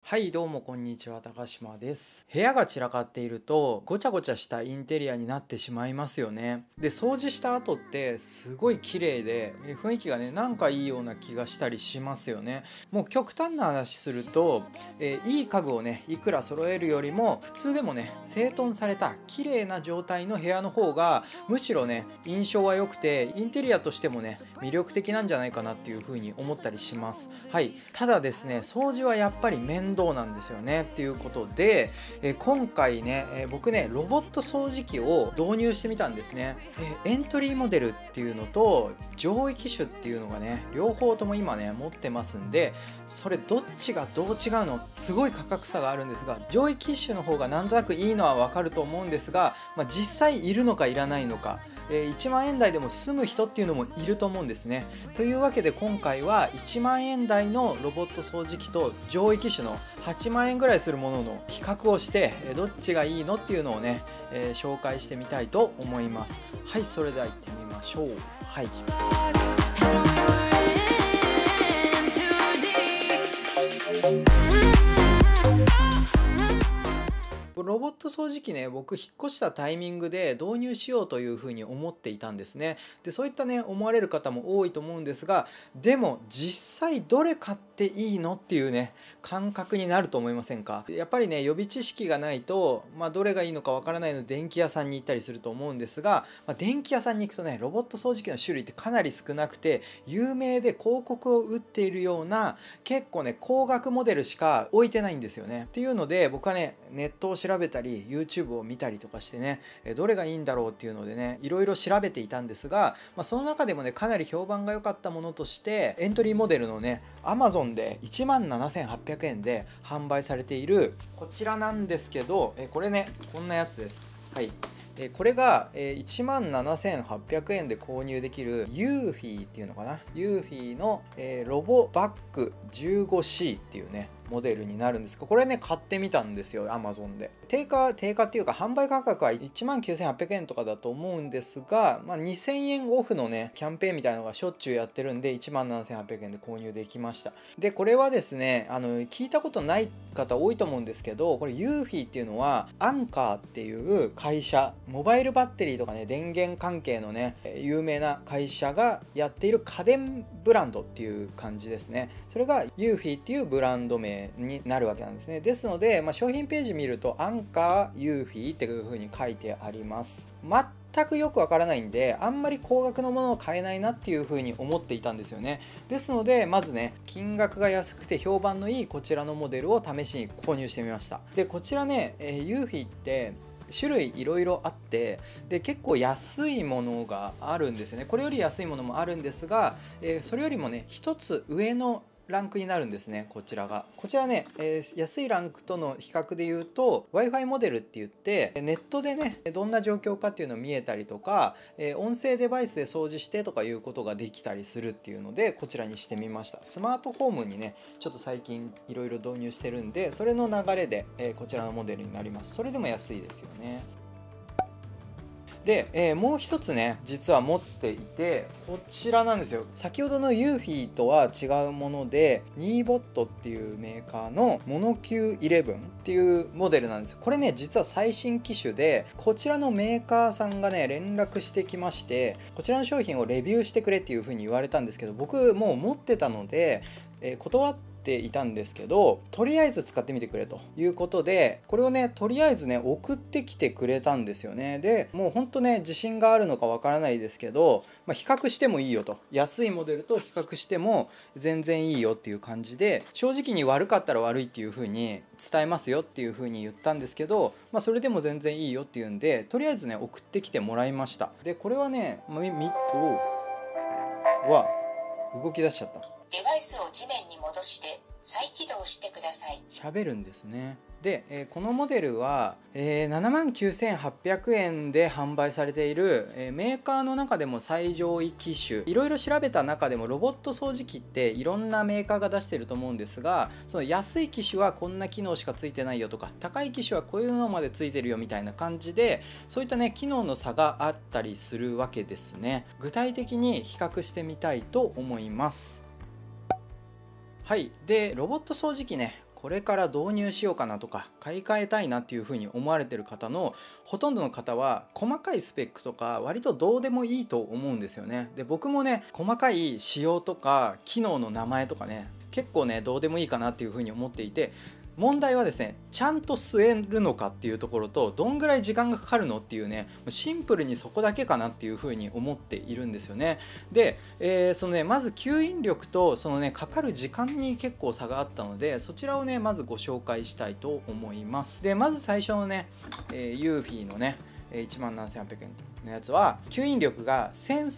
はいどうもこんにちは、高島です。部屋が散らかっているとごちゃごちゃしたインテリアになってしまいますよね。で掃除した後ってすごい綺麗で雰囲気がねなんかいいような気がしたりしますよね。もう極端な話すると、いい家具をねいくら揃えるよりも普通でもね整頓された綺麗な状態の部屋の方がむしろね印象は良くてインテリアとしてもね魅力的なんじゃないかなっていう風に思ったりします。はい、ただですね掃除はやっぱり面倒なんですよねっていうことで、今回ね、僕ねロボット掃除機を導入してみたんですね。エントリーモデルっていうのと上位機種っていうのがね両方とも今ね持ってますんで、それどっちがどう違うのすごい価格差があるんですが、上位機種の方がなんとなくいいのはわかると思うんですが、実際いるのかいらないのか、1万円台でも住む人っていうのもいると思うんですね。というわけで今回は1万円台のロボット掃除機と上位機種の8万円ぐらいするものの比較をしてどっちがいいのっていうのをね、紹介してみたいと思います。はい、それでは行ってみましょう。はい、ロボット掃除機ね、僕引っ越したタイミングで導入しようというふうに思っていたんですね。でそういったね思われる方も多いと思うんですが、でも実際どれ買っていいのっていうね感覚になると思いませんか？やっぱりね予備知識がないと、どれがいいのかわからないので電気屋さんに行ったりすると思うんですが、電気屋さんに行くとねロボット掃除機の種類ってかなり少なくて、有名で広告を打っているような結構ね高額モデルしか置いてないんですよね。っていうので僕はねネットを調べたり YouTube を見たりとかしてねどれがいいんだろうっていうのでねいろいろ調べていたんですが、その中でもねかなり評判が良かったものとしてエントリーモデルのね Amazon で17,800円で販売されているこちらなんですけど、これねこんなやつです。はい、これが17,800円で購入できるユーフィーっていうのかな、ユーフィーのロボバッグ 15C っていうねモデルになるんですが、これね買ってみたんですよ Amazon で。定価っていうか販売価格は 19,800 円とかだと思うんですが、2,000円オフのねキャンペーンみたいなのがしょっちゅうやってるんで 17,800 円で購入できました。でこれはですね聞いたことない方多いと思うんですけど、これユーフィーっていうのはアンカーっていう会社、モバイルバッテリーとかね電源関係のね有名な会社がやっている家電ブランドっていう感じですね。それがユーフィーっていうブランド名になるわけなんですね。ですので、商品ページ見るとアンカーユーフィーっていう風に書いてあります。全くよくわからないんであんまり高額のものを買えないなっていう風に思っていたんですよね。ですのでまずね金額が安くて評判のいいこちらのモデルを試しに購入してみました。でこちらね、ユーフィーって種類いろいろあって、で結構安いものがあるんですよね。これより安いものもあるんですが、それよりもね一つ上のランクになるんですね。こちらね、安いランクとの比較で言うと Wi-Fi モデルって言ってネットでねどんな状況かっていうのを見えたりとか、音声デバイスで掃除してとかいうことができたりするっていうのでこちらにしてみました。スマートフォームにねちょっと最近いろいろ導入してるんで、それの流れで、こちらのモデルになります。それでも安いですよね。で、もう一つね実は持っていてこちらなんですよ。先ほどのユーフィーとは違うものでニーボットっていうメーカーのモノ Q11 っていうモデルなんですよ。これね実は最新機種でこちらのメーカーさんがね連絡してきまして、こちらの商品をレビューしてくれっていう風に言われたんですけど、僕もう持ってたので、断っていたんですけど、とりあえず使ってみてくれということでこれをねとりあえずね送ってきてくれたんですよね。でもうほんとね自信があるのかわからないですけど、比較してもいいよと、安いモデルと比較しても全然いいよっていう感じで、正直に悪かったら悪いっていう風に伝えますよっていう風に言ったんですけど、それでも全然いいよっていうんでとりあえずね送ってきてもらいました。でこれはね動き出しちゃった。 デバイスを地面に戻して再起動してください。 喋るんですね。で、このモデルは、79,800円で販売されている、メーカーの中でも最上位機種、いろいろ調べた中でもロボット掃除機っていろんなメーカーが出してると思うんですが、その安い機種はこんな機能しかついてないよとか、高い機種はこういうのまでついてるよみたいな感じで、そういったね機能の差があったりするわけですね。具体的に比較してみたいと思います。はい、でロボット掃除機ねこれから導入しようかなとか買い替えたいなっていうふうに思われてる方のほとんどの方は細かいスペックとか割とどうでもいいと思うんですよね。で僕もね細かい仕様とか機能の名前とかね結構ねどうでもいいかなっていうふうに思っていて、問題はですねちゃんと据えるのかっていうところとどんぐらい時間がかかるのっていうねシンプルにそこだけかなっていうふうに思っているんですよね。で、そのねまず吸引力とそのねかかる時間に結構差があったのでそちらをねまずご紹介したいと思います。でまず最初のね、ユーフィーのね17,800円のやつは吸引力が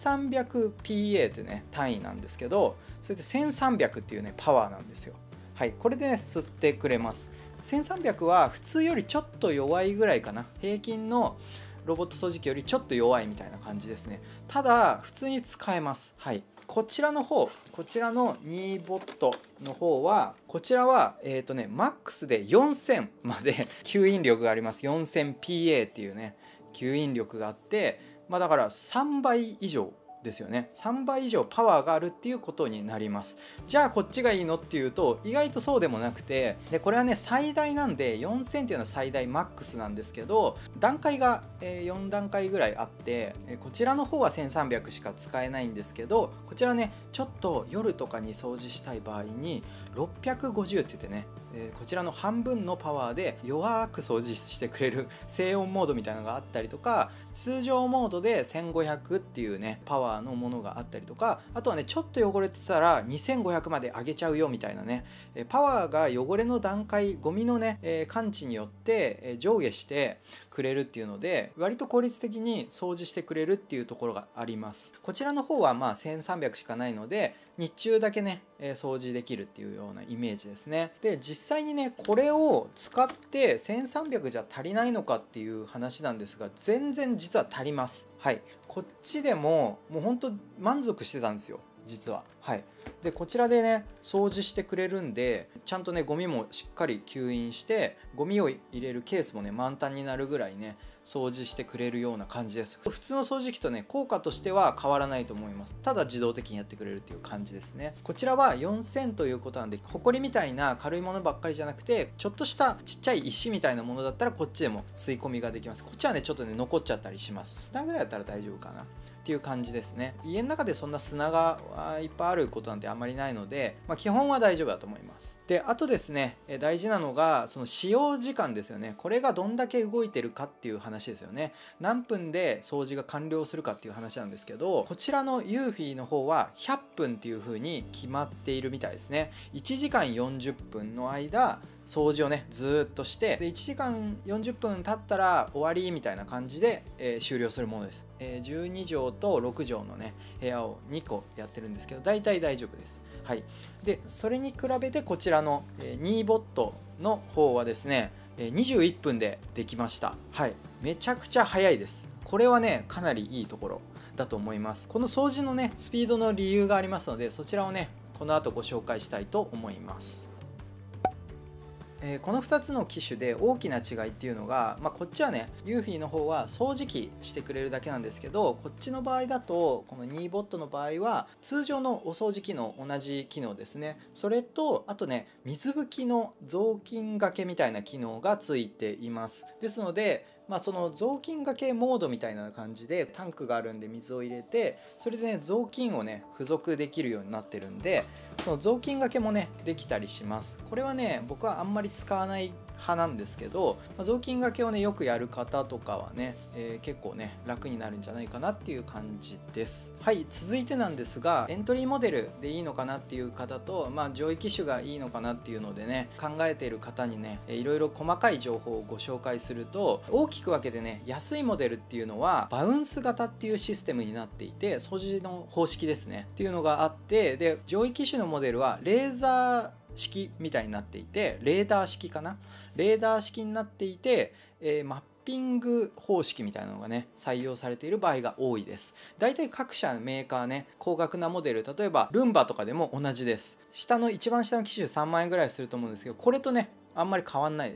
1300PA ってね単位なんですけど、それで1300っていうねパワーなんですよ。はい、これでね吸ってくれます。1300は普通よりちょっと弱いぐらいかな。平均のロボット掃除機よりちょっと弱いみたいな感じですね。ただ普通に使えます。はい、こちらの方、こちらの2ボットの方はこちらはマックスで4000まで吸引力があります。 4000PA っていうね吸引力があって、だから3倍以上ですよね。3倍以上パワーがあるっていうことになります。じゃあこっちがいいのっていうと意外とそうでもなくて、でこれはね最大なんで4000っていうのは最大マックスなんですけど、段階が4段階ぐらいあって、こちらの方は1300しか使えないんですけど、こちらねちょっと夜とかに掃除したい場合に650って言ってねこちらの半分のパワーで弱く掃除してくれる静音モードみたいなのがあったりとか、通常モードで1500っていうねパワーのものがあったりとか、あとはねちょっと汚れてたら2500まで上げちゃうよみたいなね、パワーが汚れの段階、ゴミのね感知によって上下してくれるっていうので割と効率的に掃除してくれるっていうところがあります。こちらの方は1300しかないので日中だけね掃除できるっていうようなイメージですね。で実際にねこれを使って1300じゃ足りないのかっていう話なんですが、全然実は足ります。はい、こっちでももうほんと満足してたんですよ実は。はい、でこちらでね掃除してくれるんでちゃんとねゴミもしっかり吸引してゴミを入れるケースもね満タンになるぐらいね掃除してくれるような感じです。普通の掃除機とね効果としては変わらないと思います。ただ自動的にやってくれるっていう感じですね。こちらは4000ということなんで、ホコリみたいな軽いものばっかりじゃなくてちょっとしたちっちゃい石みたいなものだったらこっちでも吸い込みができます。こっちはねちょっとね残っちゃったりします。砂ぐらいだったら大丈夫かなっていう感じですね。家の中でそんな砂がいっぱいあることなんてあんまりないので、基本は大丈夫だと思います。であとですね大事なのがその使用時間ですよね。これがどんだけ動いてるかっていう話ですよね。何分で掃除が完了するかっていう話なんですけど、こちらのユーフィーの方は100分っていう風に決まっているみたいですね。1時間40分の間掃除をねずっとしてで1時間40分経ったら終わりみたいな感じで、終了するものです。12畳と6畳のね部屋を2個やってるんですけど大体大丈夫です。はい、でそれに比べてこちらの2ボットの方はですね21分でできました。はい、めちゃくちゃ早いです。これはねかなりいいところだと思います。この掃除のねスピードの理由がありますのでそちらをねこの後ご紹介したいと思います。この2つの機種で大きな違いっていうのが、こっちはねユーフィーの方は掃除機してくれるだけなんですけど、こっちの場合だとこの2ボットの場合は通常のお掃除機の同じ機能ですね。それとあとね水拭きの雑巾がけみたいな機能がついています。ですのでその雑巾がけモードみたいな感じでタンクがあるんで水を入れてそれでね雑巾をね付属できるようになってるんで、その雑巾がけもねできたりします。これはね僕はあんまり使わない派なんですけど、雑巾がけをねよくやる方とかはね、結構ね楽になるんじゃないかなっていう感じです。はい、続いてなんですがエントリーモデルでいいのかなっていう方と、上位機種がいいのかなっていうのでね考えている方にねいろいろ細かい情報をご紹介すると、大きく分けてね安いモデルっていうのはバウンス型っていうシステムになっていて掃除の方式ですねっていうのがあって、で上位機種のモデルはレーザー式みたいになっていてレーダー式かな、レーダー式になっていて、マッピング方式みたいなのがね採用されている場合が多いです。だいたい各社メーカーね高額なモデル、例えばルンバとかでも同じです。一番下の機種3万円ぐらいすると思うんですけど、これとねあんまり変わんないです。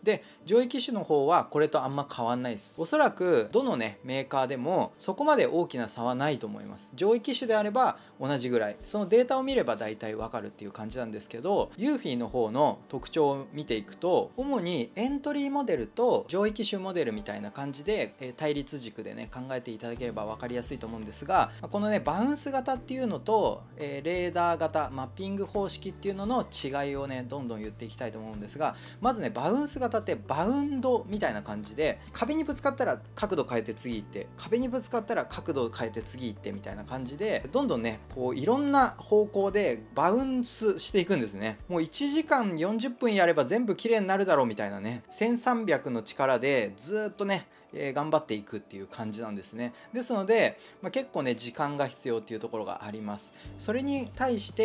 で上位機種の方はこれとあんま変わんないです。おそらくどのねメーカーでもそこまで大きな差はないと思います。上位機種であれば同じぐらい、そのデータを見れば大体わかるっていう感じなんですけど、ユーフィーの方の特徴を見ていくと、主にエントリーモデルと上位機種モデルみたいな感じで対立軸でね考えていただければ分かりやすいと思うんですが、このねバウンス型っていうのとレーダー型マッピング方式っていうのの違いをねどんどん言っていきたいと思うんですが、まずねバウンス型ってバウンドみたいな感じで、壁にぶつかったら角度変えて次行って、壁にぶつかったら角度変えて次行ってみたいな感じで、どんどんねこういろんな方向でバウンスしていくんですね。もう1時間40分やれば全部綺麗になるだろうみたいなね、1300の力でずっとね頑張っていくっていう感じなんですね。ですので、結構ね時間が必要っていうところがあります。それに対して、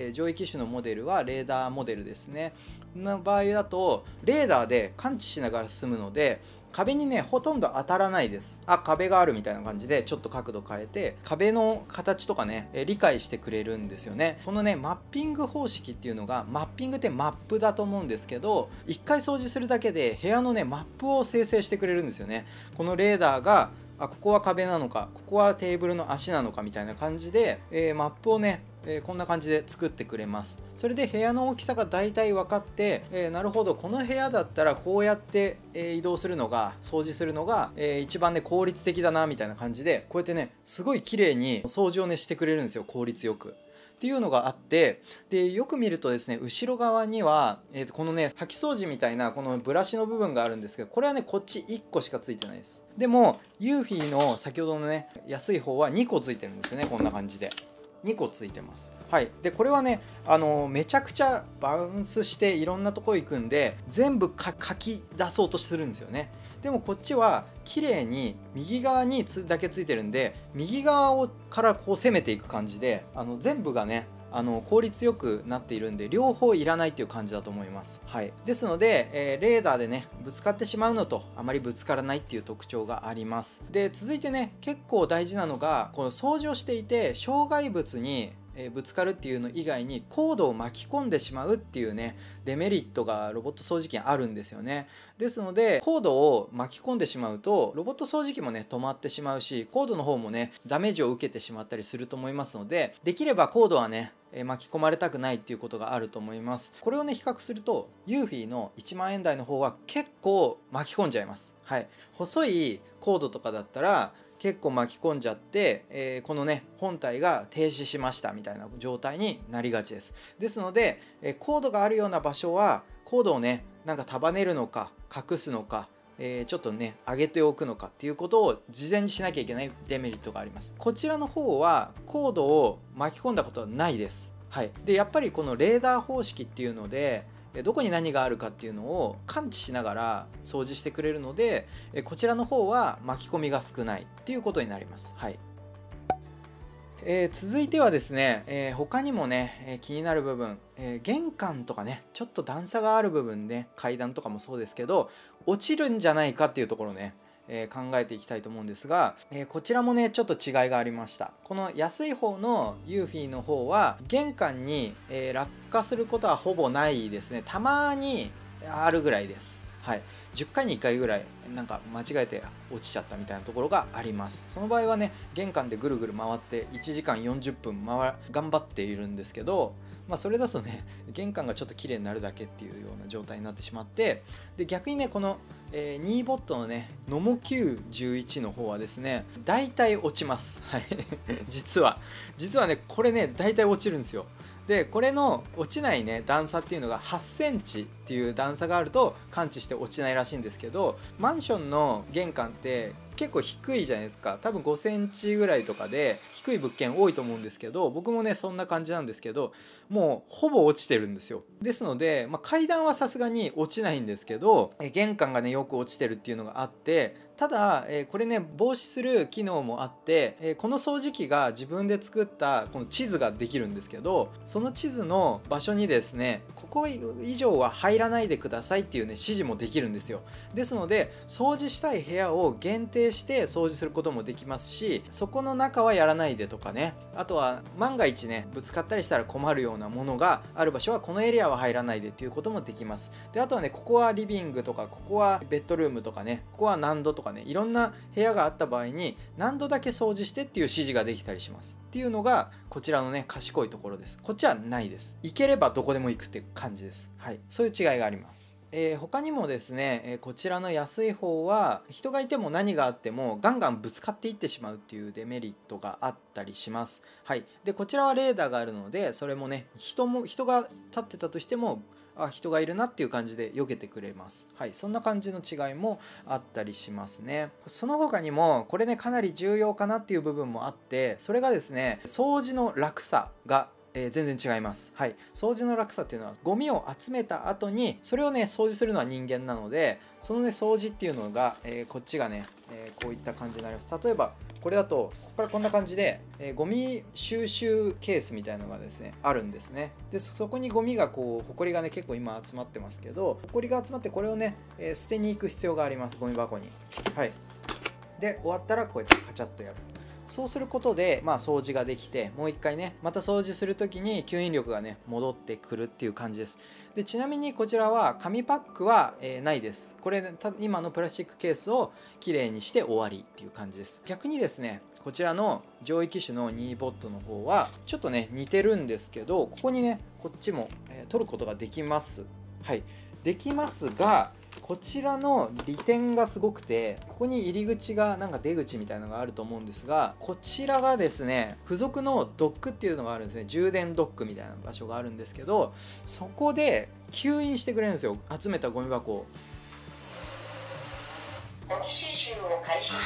上位機種のモデルはレーダーモデルですねの場合だと、レーダーで感知しながら進むので壁にねほとんど当たらないです。あ、壁があるみたいな感じでちょっと角度変えて壁の形とかね理解してくれるんですよね。このねマッピング方式っていうのが、マッピングってマップだと思うんですけど、1回掃除するだけで部屋のねマップを生成してくれるんですよね。このレーダーがここは壁なのか、ここはテーブルの足なのかみたいな感じで、マップをねこんな感じで作ってくれます。それで部屋の大きさがだいたい分かって、なるほどこの部屋だったらこうやって、移動するのが掃除するのが、一番ね効率的だなみたいな感じで、こうやってねすごい綺麗に掃除をねしてくれるんですよ、効率よく。っていうのがあって、でよく見るとですね後ろ側には、このね掃き掃除みたいなこのブラシの部分があるんですけど、これはねこっち1個しかついてないです。でもユーフィーの先ほどのね安い方は2個ついてるんですよね。こんな感じで2個ついてます。はい、でこれはねめちゃくちゃバウンスしていろんなとこ行くんで全部書き出そうとするんですよね。でもこっちは綺麗に右側にだけついてるんで、右側からこう攻めていく感じで全部がね効率よくなっているんで、両方いらないっていう感じだと思います。はい、ですので、レーダーでねぶつかってしまうのとあまりぶつからないっていう特徴があります。で続いてね結構大事なのが、この掃除をしていて障害物にぶつかるっていうの以外にコードを巻き込んでしまうっていうねデメリットがロボット掃除機にあるんですよね。ですのでコードを巻き込んでしまうとロボット掃除機もね止まってしまうし、コードの方もねダメージを受けてしまったりすると思いますので、できればコードはね巻き込まれたくないっていうことがあると思います。これをね比較するとユーフィーの1万円台の方は結構巻き込んじゃいます。はい、細いコードとかだったら結構巻き込んじゃって、このね本体が停止しましたみたいな状態になりがちです。ですので、コードがあるような場所はコードをねなんか束ねるのか隠すのか、ちょっとね上げておくのかっていうことを事前にしなきゃいけないデメリットがあります。こちらの方はコードを巻き込んだことはないです。はい、でやっぱりこのレーダー方式っていうのでどこに何があるかっていうのを感知しながら掃除してくれるので、こちらの方は巻き込みが少ないっていうことになります。はい、続いてはですね、他にもね、気になる部分、玄関とかねちょっと段差がある部分ね、階段とかもそうですけど落ちるんじゃないかっていうところね考えていきたいと思うんですが、こちらもねちょっと違いがありました。この安い方のユーフィーの方は玄関に、落下することはほぼないですね。たまにあるぐらいです。はい、10回に1回ぐらいなんか間違えて落ちちゃったみたいなところがあります。その場合はね玄関でぐるぐる回って1時間40分頑張っているんですけど、それだとね玄関がちょっと綺麗になるだけっていうような状態になってしまって、で逆にねこのニーボットのねノモ Q11 の方はですね大体落ちます。はい実はねこれね大体落ちるんですよ。でこれの落ちないね段差っていうのが8センチっていう段差があると感知して落ちないらしいんですけど、マンションの玄関って結構低いじゃないですか。多分5センチぐらいとかで低い物件多いと思うんですけど、僕もねそんな感じなんですけど、もうほぼ落ちてるんですよ。ですので、階段はさすがに落ちないんですけど、玄関がねよく落ちてるっていうのがあって、 ただ、これね防止する機能もあって、この掃除機が自分で作ったこの地図ができるんですけど、その地図の場所にですねここ以上は入らないでくださいっていうね指示もできるんですよ。ですので掃除したい部屋を限定して掃除することもできますし、そこの中はやらないでとかね、あとは万が一ねぶつかったりしたら困るようなものがある場所はこのエリアは入らないでっていうこともできます。であとはねここはリビングとかここはベッドルームとかね、ここは何度とかね、いろんな部屋があった場合に何度だけ掃除してっていう指示ができたりしますっていうのがこちらのね賢いところです。こっちはないです。行ければどこでも行くっていう感じです。はい、そういう違いがあります。他にもですね、こちらの安い方は人がいても何があってもガンガンぶつかっていってしまうっていうデメリットがあったりします。はい、でこちらはレーダーがあるので、それもね人が立ってたとしても人がいるなっていう感じで避けてくれます。はい、そんな感じの違いもあったりしますね。その他にもこれねかなり重要かなっていう部分もあって、それがですね掃除の楽さが全然違います。はい、掃除の楽さっていうのはゴミを集めた後にそれをね掃除するのは人間なので、そのね掃除っていうのが、こっちがね、こういった感じになります。例えばこれだとここからこんな感じで、ゴミ収集ケースみたいなのがですねあるんですね。でそこにゴミがこうホコリがね結構今集まってますけど、ホコリが集まってこれをね、捨てに行く必要があります。ゴミ箱に。はい、で終わったらこうやってカチャッとやる。そうすることで、掃除ができて、もう一回ねまた掃除する時に吸引力がね戻ってくるっていう感じです。でちなみにこちらは紙パックは、ないです。これ、ね、今のプラスチックケースをきれいにして終わりっていう感じです。逆にですねこちらの上位機種のニーボットの方はちょっとね似てるんですけど、ここにねこっちも、取ることができます。はい、できますが、こちらの利点がすごくて、ここに入り口がなんか出口みたいなのがあると思うんですが、こちらがですね付属のドックっていうのがあるんですね。充電ドックみたいな場所があるんですけど、そこで吸引してくれるんですよ、集めたゴミ箱を。 ゴミ収集を開始します。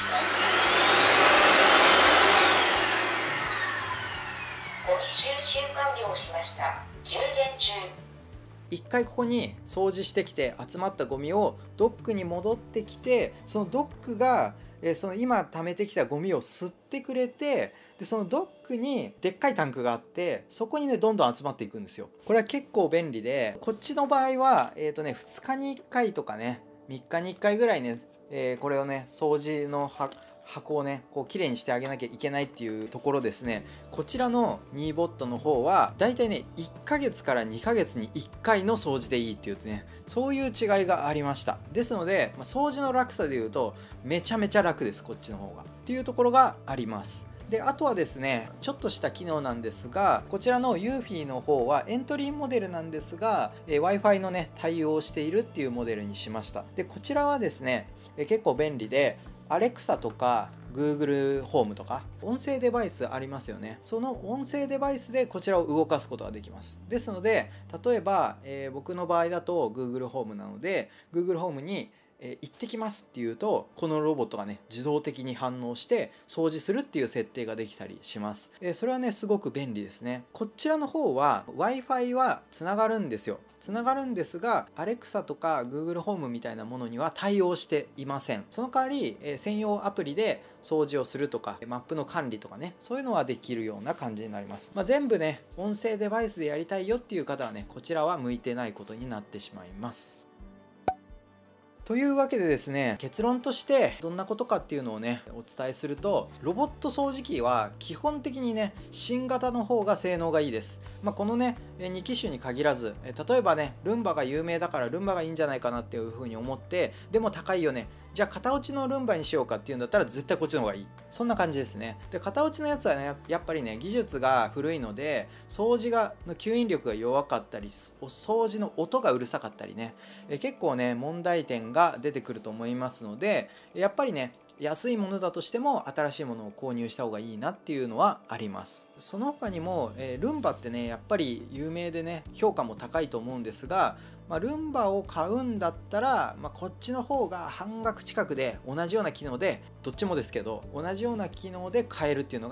ゴミ収集完了しました。充電中。 一回ここに掃除してきて集まったゴミをドックに戻ってきて、そのドックがその今溜めてきたゴミを吸ってくれて、でそのドックにでっかいタンクがあって、そこにねどんどん集まっていくんですよ。これは結構便利で、こっちの場合は2日に1回とかね3日に1回ぐらいね、これをね掃除の箱をねこう綺麗にしてあげなきゃいけないっていうところですね。こちらのニーボットの方はだいたいね1ヶ月から2ヶ月に1回の掃除でいいっていうね、そういう違いがありました。ですので、掃除の楽さでいうとめちゃめちゃ楽です、こっちの方がっていうところがあります。であとはですねちょっとした機能なんですが、こちらのユーフィーの方はエントリーモデルなんですが、Wi-Fi のね対応しているっていうモデルにしました。でこちらはですね結構便利で、Alexa とか Google ホームとか音声デバイスありますよね。その音声デバイスでこちらを動かすことができます。ですので例えば、僕の場合だと Google ホームなので Google ホームに行ってきますっていうと、このロボットがね自動的に反応して掃除するっていう設定ができたりします。それはねすごく便利ですね。こちらの方は Wi-Fi はつながるんですよ。つながるんですが Alexa とか Google ホームみたいなものには対応していません。その代わり専用アプリで掃除をするとかマップの管理とかね、そういうのはできるような感じになります。全部ね音声デバイスでやりたいよっていう方はねこちらは向いてないことになってしまいます。というわけでですね、結論としてどんなことかっていうのをねお伝えすると、ロボット掃除機は基本的にね新型の方が性能がいいです。このね2機種に限らず、例えばねルンバが有名だからルンバがいいんじゃないかなっていうふうに思って、でも高いよね、じゃあ型落ちのルンバにしようかっていうんだったら絶対こっちの方がいい、そんな感じですね。で型落ちのやつはねやっぱりね技術が古いので掃除の吸引力が弱かったり、お掃除の音がうるさかったりね、結構ね問題点が出てくると思いますので、やっぱりね安いものだとしても新しいものを購入した方がいいなっていうのはあります。その他にも、ルンバってねやっぱり有名でね評価も高いと思うんですが、ルンバを買うんだったら、こっちの方が半額近くで同じような機能で、どっちもですけど同じような機能で買えるっていうのが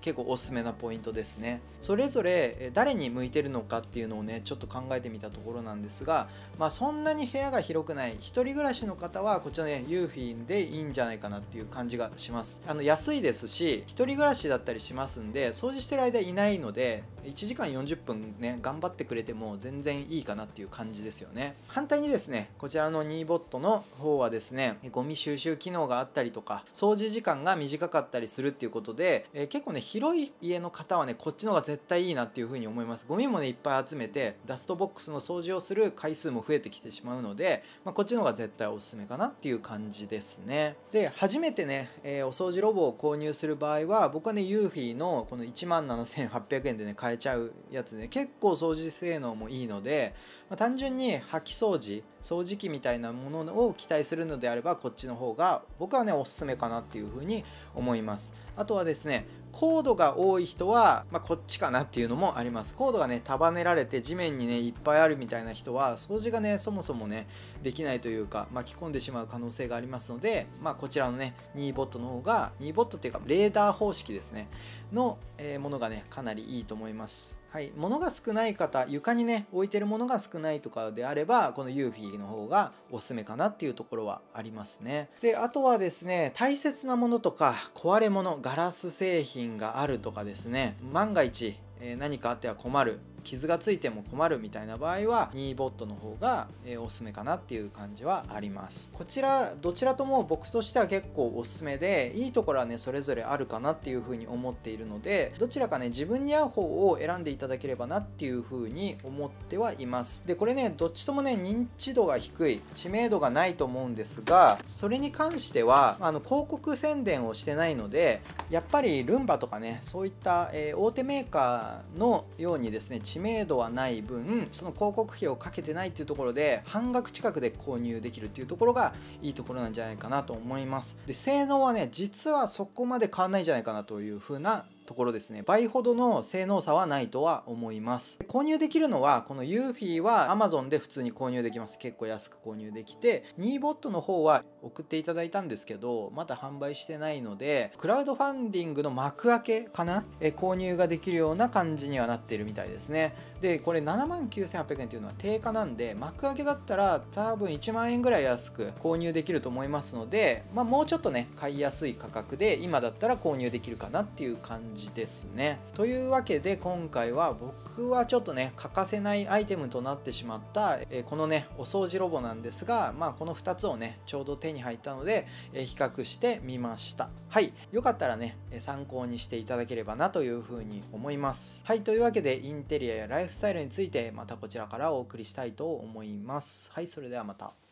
結構おすすめなポイントですね。それぞれ誰に向いてるのかっていうのをねちょっと考えてみたところなんですが、そんなに部屋が広くない一人暮らしの方はこちらねユーフィーでいいんじゃないかなっていう感じがします。安いですし一人暮らしだったりしますんで、掃除してる間いないので1時間40分ね頑張ってくれても全然いいかなっていう感じですよね。反対にですねこちらのニーボットの方はですねゴミ収集機能があったりとか掃除時間が短かったりするっていうことで、結構ね広い家の方はねこっちの方が絶対いいなっていう風に思います。ゴミもねいっぱい集めてダストボックスの掃除をする回数も増えてきてしまうので、こっちの方が絶対おすすめかなっていう感じですね。で初めてね、お掃除ロボを購入する場合は僕はねユーフィーのこの17,800円でね買えちゃうやつね結構掃除性能もいいので、単純に掃き掃除機みたいなものを期待するのであればこっちの方が僕はねおすすめかなっていう風に思います。あとはですねコードが多い人は、こっちかなっていうのもあります。コードがね束ねられて地面にねいっぱいあるみたいな人は掃除がねそもそもねできないというか巻き込んでしまう可能性がありますので、こちらのねニーボットの方がニーボットっていうかレーダー方式ですねの、ものがねかなりいいと思います。はい、物が少ない方、床にね置いてるものが少ないとかであればこのユーフィーの方がおすすめかなっていうところはありますね。であとはですね大切なものとか壊れ物、ガラス製品があるとかですね、万が一何かあっては困る、傷がついても困るみたいな場合はニーボットの方がおすすめかなっていう感じはあります。こちらどちらとも僕としては結構おすすめで、いいところはねそれぞれあるかなっていうふうに思っているので、どちらかね自分に合う方を選んでいただければなっていうふうに思ってはいます。でこれねどっちともね認知度が低い、知名度がないと思うんですが、それに関しては広告宣伝をしてないので、やっぱりルンバとかねそういった、大手メーカーのようにですね知名度はない分その広告費をかけてないっていうところで半額近くで購入できるっていうところがいいところなんじゃないかなと思います。で性能はね実はそこまで変わんないんじゃないかなという風なところですね。倍ほどの性能差はないとは思います。購入できるのはこのユーフィーは Amazon で普通に購入できます。結構安く購入できて、ニーボットの方は送っていただいたんですけどまだ販売してないので、クラウドファンディングの幕開けかな、購入ができるような感じにはなっているみたいですね。でこれ 79,800 円っていうのは定価なんで、幕開けだったら多分1万円ぐらい安く購入できると思いますので、もうちょっとね買いやすい価格で今だったら購入できるかなっていう感じですね。というわけで今回は僕はちょっとね欠かせないアイテムとなってしまった、このねお掃除ロボなんですが、この2つをねちょうど手に入ったので、比較してみました。はい、よかったらね参考にしていただければなというふうに思います。はい、というわけでインテリアやライフスタイルについてまたこちらからお送りしたいと思います。はい、それではまた。